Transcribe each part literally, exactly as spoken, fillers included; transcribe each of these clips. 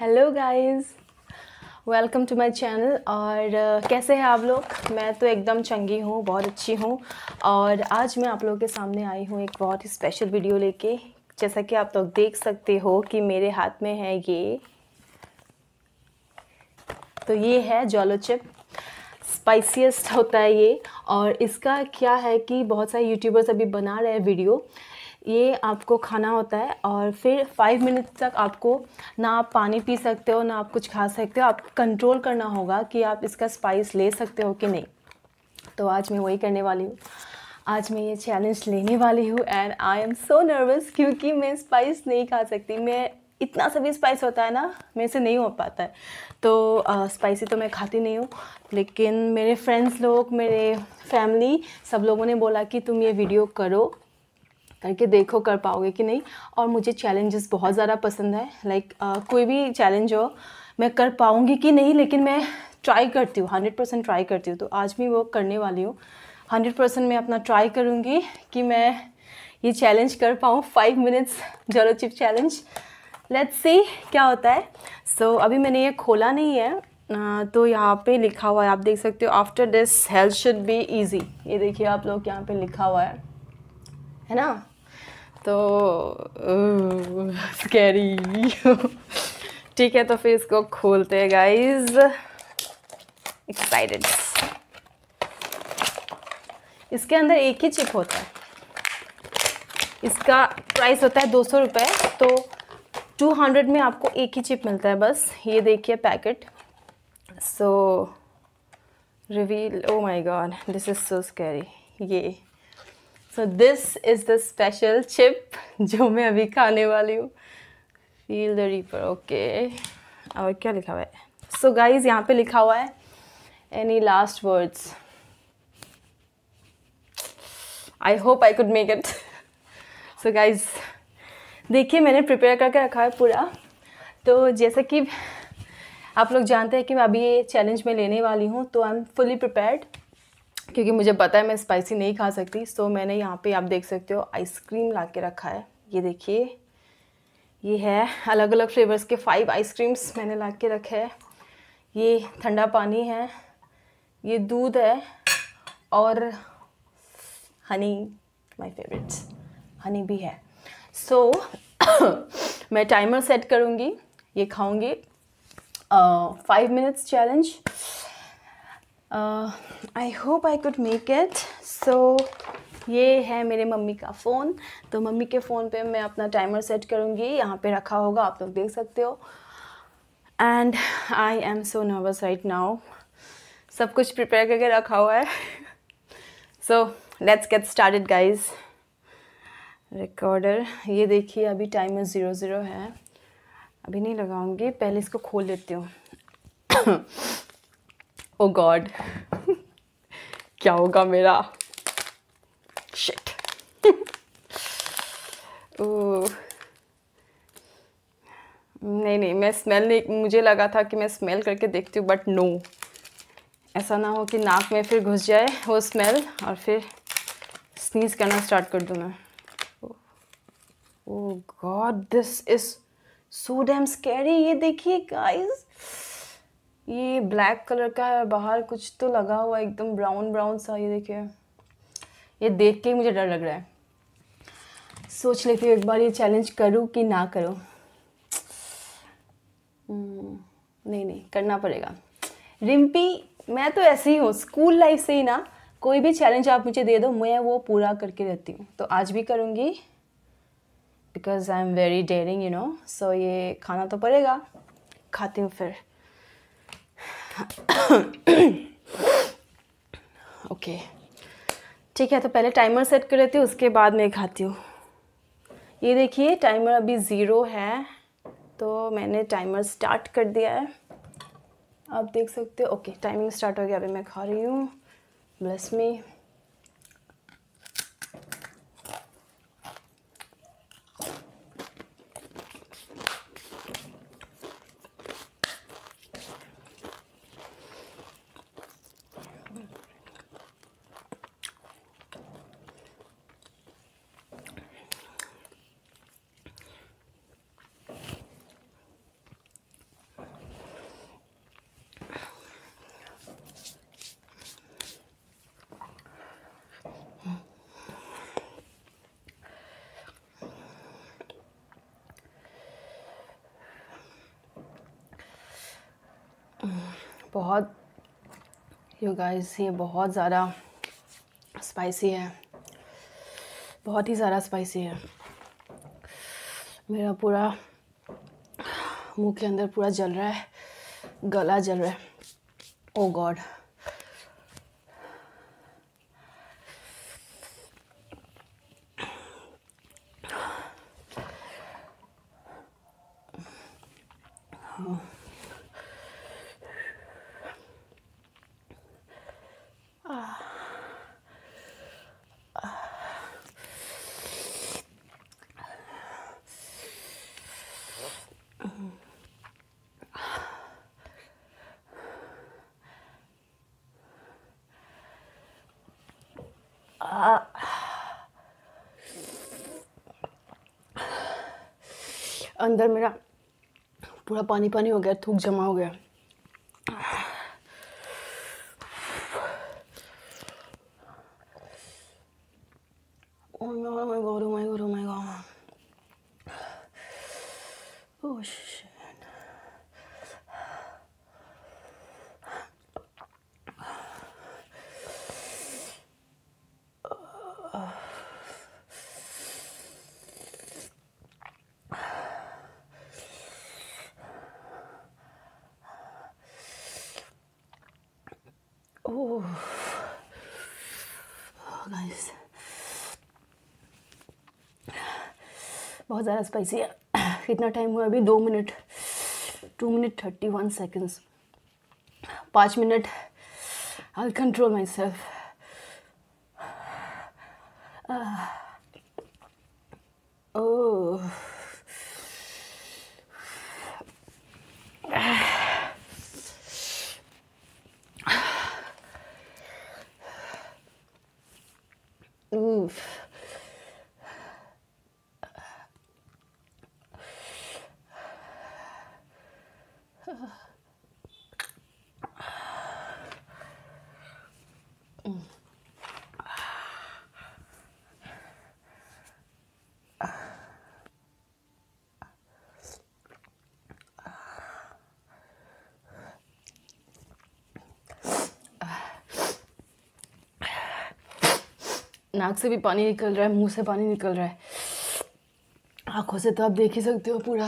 Hello guys, welcome to my channel. और uh, कैसे हैं आप लोग? मैं तो एकदम चंगी हूँ, बहुत अच्छी हूँ। और आज मैं आप लोगों के सामने आई हूँ एक बहुत ही स्पेशल वीडियो लेके। जैसा कि आप लोग देख सकते हो कि मेरे हाथ में है ये, तो ये है जॉलो चिप। स्पाइसीएस्ट होता है ये। और इसका क्या है कि बहुत सारे यूट्यूबर्स अभी बना रहे हैं वीडियो। ये आपको खाना होता है और फिर फाइव मिनट्स तक आपको ना आप पानी पी सकते हो ना आप कुछ खा सकते हो। आपको कंट्रोल करना होगा कि आप इसका स्पाइस ले सकते हो कि नहीं। तो आज मैं वही करने वाली हूँ। आज मैं ये चैलेंज लेने वाली हूँ and I am so nervous क्योंकि मैं स्पाइस नहीं खा सकती। मैं इतना सा भी स्पाइस होता है ना, मेरे से नहीं हो पाता है। तो स्पाइसी तो मैं खाती नहीं हूँ, लेकिन मेरे फ्रेंड्स लोग, मेरे फैमिली, सब लोगों ने बोला कि तुम ये वीडियो करो, करके देखो कर पाओगे कि नहीं। और मुझे चैलेंजेस बहुत ज़्यादा पसंद है। लाइक like, uh, कोई भी चैलेंज हो मैं कर पाऊँगी कि नहीं, लेकिन मैं ट्राई करती हूँ, हंड्रेड परसेंट ट्राई करती हूँ। तो आज भी वो करने वाली हूँ। हंड्रेड परसेंट मैं अपना ट्राई करूँगी कि मैं ये चैलेंज कर पाऊँ। Five minutes Jolo chip challenge. Let's see क्या होता है। सो so, अभी मैंने ये खोला नहीं है। uh, तो यहाँ पे लिखा हुआ है, आप देख सकते हो, after this health should be easy. ये देखिए आप लोग, यहाँ पे लिखा हुआ है है ना। तो स्कैरी ठीक है, तो फिर इसको खोलते हैं गाइस। एक्साइटेड। इसके अंदर एक ही चिप होता है। इसका प्राइस होता है दो सौ रुपये। तो टू हंड्रेड में आपको एक ही चिप मिलता है बस। ये देखिए packet. So reveal, oh my God, this is so scary. ये so this is the special chip जो मैं अभी खाने वाली हूँ। Feel the reaper. ओके, और क्या लिखा हुआ है? सो so गाइज, यहाँ पे लिखा हुआ है any last words. I hope I could make it. So guys देखिए, मैंने प्रिपेयर करके रखा है पूरा। तो जैसा कि आप लोग जानते हैं कि मैं अभी ये चैलेंज में लेने वाली हूँ, तो आई एम फुली प्रिपेयर्ड क्योंकि मुझे पता है मैं स्पाइसी नहीं खा सकती। सो so मैंने यहाँ पे, आप देख सकते हो, आइसक्रीम ला के रखा है। ये देखिए, ये है अलग अलग फ्लेवर्स के फाइव आइसक्रीम्स मैंने ला के रखे हैं। ये ठंडा पानी है, ये दूध है, और हनी, माय फेवरेट हनी भी है। सो so, मैं टाइमर सेट करूँगी, ये खाऊँगी। Five minutes challenge. I hope I could make it. So ये है मेरे मम्मी का फ़ोन। तो मम्मी के फ़ोन पे मैं अपना टाइमर सेट करूँगी। यहाँ पे रखा होगा, आप लोग देख सकते हो। And I am so nervous right now. सब कुछ प्रिपेयर करके रखा हुआ है। So let's get started guys. Recorder, ये देखिए अभी टाइमर ज़ीरो ज़ीरो है। अभी नहीं लगाऊंगी, पहले इसको खोल लेती हूँ। ओ गॉड, क्या होगा मेरा? शिट। ओह नहीं नहीं, मैं स्मेल नहीं, मुझे लगा था कि मैं स्मेल करके देखती हूँ, बट नो, ऐसा ना हो कि नाक में फिर घुस जाए वो स्मेल और फिर स्नीज करना स्टार्ट कर दूँ मैं। Oh God, this is so damn scary. ये देखिए गाइस, ये ब्लैक कलर का है, बाहर कुछ तो लगा हुआ है एकदम ब्राउन ब्राउन सा। ये देखिए, ये देख के ही मुझे डर लग रहा है। सोच लेती हूँ एक बार ये चैलेंज करूँ कि ना करूँ। नहीं नहीं, करना पड़ेगा। रिम्पी, मैं तो ऐसे ही हूँ, स्कूल लाइफ से ही ना, कोई भी चैलेंज आप मुझे दे दो मैं वो पूरा करके रहती हूँ। तो आज भी करूँगी because I am very daring, you know. So ये खाना तो पड़ेगा। खाती हूँ फिर। ओके ठीक है, तो पहले टाइमर सेट कर लेती हूँ, उसके बाद मैं खाती हूँ। ये देखिए टाइमर अभी ज़ीरो है, तो मैंने टाइमर स्टार्ट कर दिया है, आप देख सकते हो। ओके, टाइमिंग स्टार्ट हो गया। अभी मैं खा रही हूँ। Bless me. बहुत यू गाइस, ये बहुत ज़्यादा स्पाइसी है, बहुत ही ज़्यादा स्पाइसी है। मेरा पूरा मुंह के अंदर पूरा जल रहा है, गला जल रहा है। Oh God. अंदर मेरा पूरा पानी पानी हो गया, थूक जमा हो गया। Oh my god, oh my god, oh my god, oh my god. Oh shit. Oh, guys, बहुत ज़्यादा स्पाइसी है। कितना टाइम हुआ अभी? दो minute, two minute thirty one seconds. पाँच minute I will control myself. Oh, oof. नाक से भी पानी निकल रहा है, मुंह से पानी निकल रहा है, आंखों से तो आप देख ही सकते हो पूरा।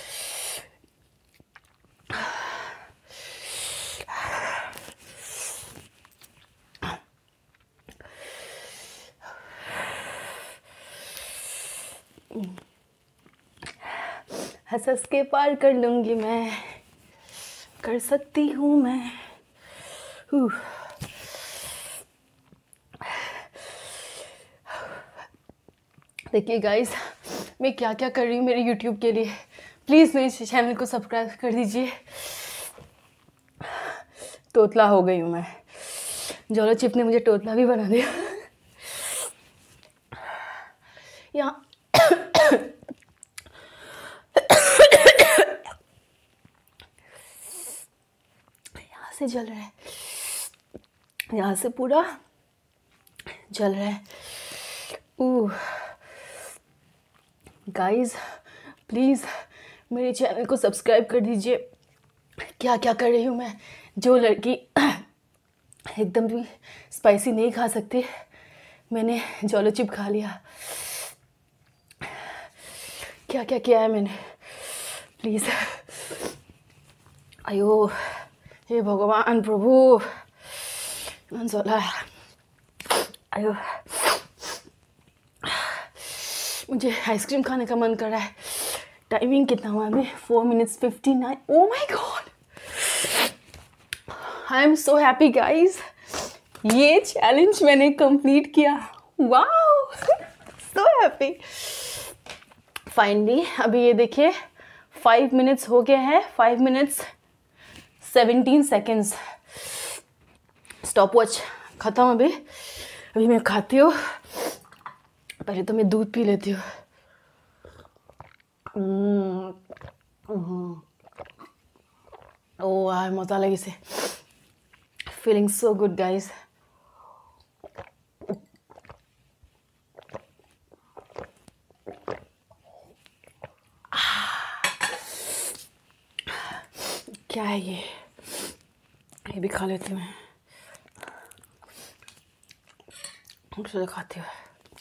हंस हंस के पार कर लूंगी मैं, कर सकती हूँ मैं। देखिए गाइस, मैं क्या क्या कर रही हूँ मेरे यूट्यूब के लिए। प्लीज़ मेरे चैनल को सब्सक्राइब कर दीजिए। तोतला हो गई हूँ मैं, जोलो चिप ने मुझे तोतला भी बना दिया। यहाँ यहाँ से जल रहा है, यहाँ से पूरा जल रहा है। ओह गाइस, प्लीज़ मेरे चैनल को सब्सक्राइब कर दीजिए। क्या क्या कर रही हूँ मैं। जो लड़की एकदम भी स्पाइसी नहीं खा सकती, मैंने जोलो चिप खा लिया। क्या क्या किया है मैंने, प्लीज़। आयो हे भगवान प्रभु, जोला आयो, मुझे आइसक्रीम खाने का मन कर रहा है। टाइमिंग कितना हुआ अभी? Four minutes fifty nine. Oh my God, I am so happy guys, ये चैलेंज मैंने कंप्लीट किया। Wow, so happy finally. अभी ये देखिए फाइव मिनट्स हो गए हैं, five minutes seventeen seconds. Stopwatch ख़त्म। अभी अभी मैं खाती हूँ, पहले तो मैं दूध पी लेती हूँ। ओह यार मज़ा लगी से, फीलिंग सो गुड गाइज। क्या है ये? ये भी खा लेती हूँ मैं, उससे खाती हूँ।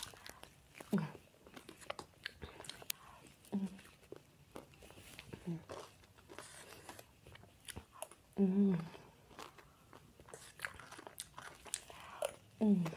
Mm. Mm.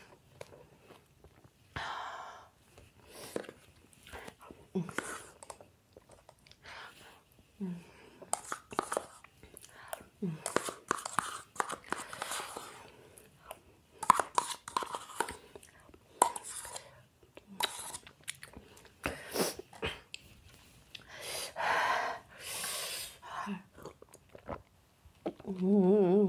Mm.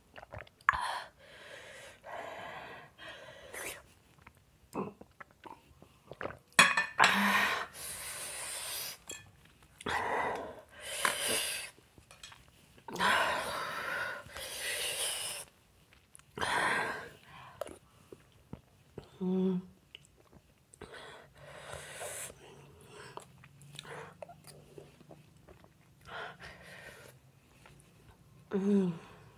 Mm. Mm.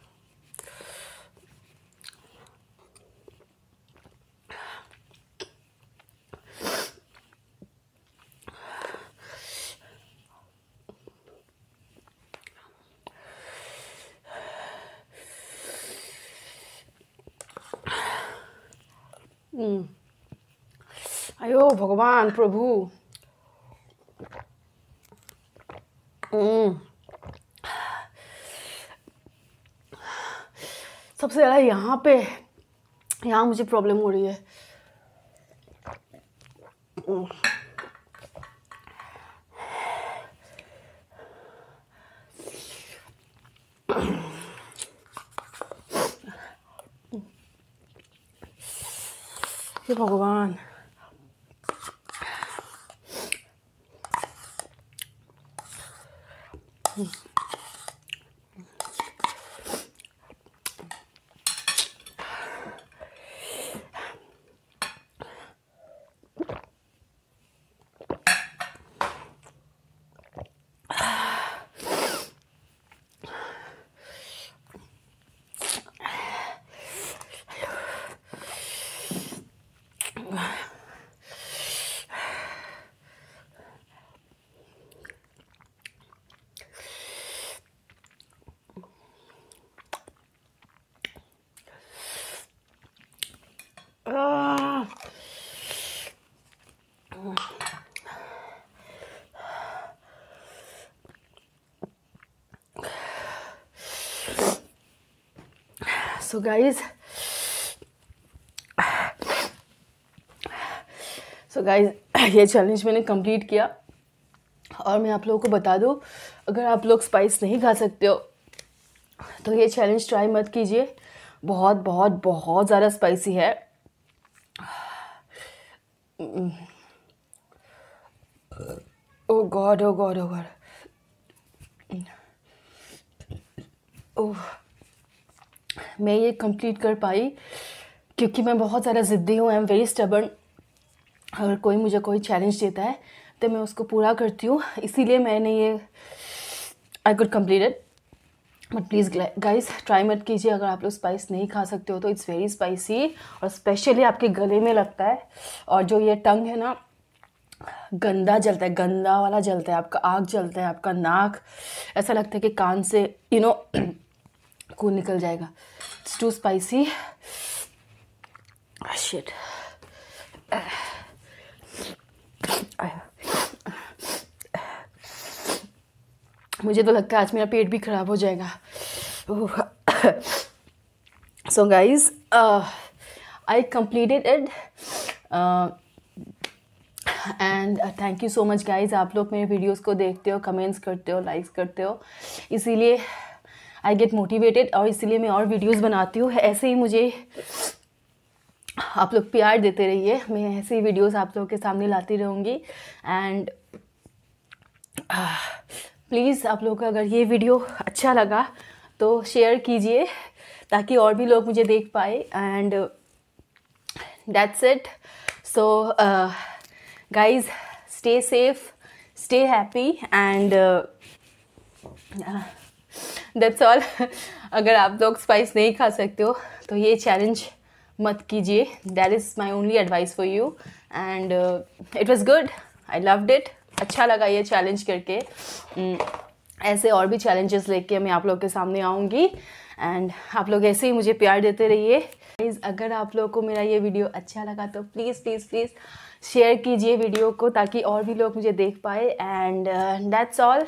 Mm. अयो भगवान प्रभु। mm. सबसे ज़्यादा यहाँ पे यहाँ मुझे प्रॉब्लम हो रही है। mm. हे भगवान। Ah. So guys, so guys ये चैलेंज मैंने कंप्लीट किया। और मैं आप लोगों को बता दूं, अगर आप लोग स्पाइस नहीं खा सकते हो तो ये चैलेंज ट्राई मत कीजिए। बहुत बहुत बहुत ज़्यादा स्पाइसी है। Oh God oh God oh God. Oh, मैं ये कंप्लीट कर पाई क्योंकि मैं बहुत ज़्यादा ज़िद्दी हूँ। I am very stubborn. अगर कोई मुझे कोई चैलेंज देता है तो मैं उसको पूरा करती हूँ, इसीलिए मैंने ये I could complete it. But please guys try मत कीजिए अगर आप लोग स्पाइस नहीं खा सकते हो तो। इट्स वेरी स्पाइसी और स्पेशली आपके गले में लगता है। और जो ये टंग है ना, गंदा जलता है, गंदा वाला जलता है, आपका आँख जलता है, आपका नाक ऐसा लगता है कि कान से यू नो खून निकल जाएगा। It's too spicy. शिट। मुझे तो लगता है आज मेरा पेट भी खराब हो जाएगा। So guys I completed it and thank you so much guys. आप लोग मेरे वीडियोस को देखते हो, कमेंट्स करते हो, लाइक्स करते हो, इसीलिए आई गेट मोटिवेटेड और इसीलिए मैं और वीडियोस बनाती हूँ। ऐसे ही मुझे आप लोग प्यार देते रहिए, मैं ऐसे ही वीडियोस आप लोगों के सामने लाती रहूँगी। एंड प्लीज़ आप लोगों को अगर ये वीडियो अच्छा लगा तो शेयर कीजिए ताकि और भी लोग मुझे देख पाए। And that's it. So guys stay safe, stay happy and that's all. अगर आप लोग स्पाइस नहीं खा सकते हो तो ये चैलेंज मत कीजिए। That is my only advice for you and it was good, I loved it. अच्छा लगा ये चैलेंज करके। mm, ऐसे और भी चैलेंजेस लेके मैं आप लोग के सामने आऊँगी एंड आप लोग ऐसे ही मुझे प्यार देते रहिए। प्लीज़ अगर आप लोग को मेरा ये वीडियो अच्छा लगा तो प्लीज़ प्लीज़ प्लीज़ शेयर कीजिए वीडियो को, ताकि और भी लोग मुझे देख पाए। And that's all.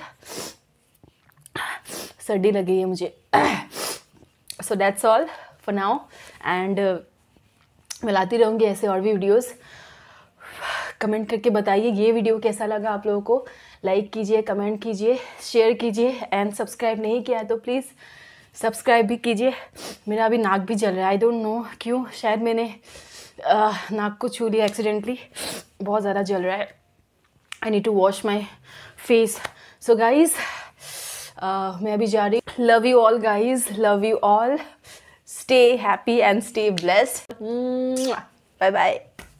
सर्दी लगी है मुझे। So that's all for now and मैं लाती रहूँगी ऐसे और भी वीडियोस। कमेंट करके बताइए ये वीडियो कैसा लगा आप लोगों को। लाइक कीजिए, कमेंट कीजिए, शेयर कीजिए एंड सब्सक्राइब नहीं किया है तो प्लीज़ सब्सक्राइब भी कीजिए। मेरा अभी नाक भी जल रहा है, आई डोंट नो क्यों, शायद मैंने uh, नाक को छू लिया एक्सीडेंटली, बहुत ज़्यादा जल रहा है। I need to wash my face. So guys मैं अभी जा रही हूँ। Love you all guys, love you all, stay happy and stay blessed. Bye bye.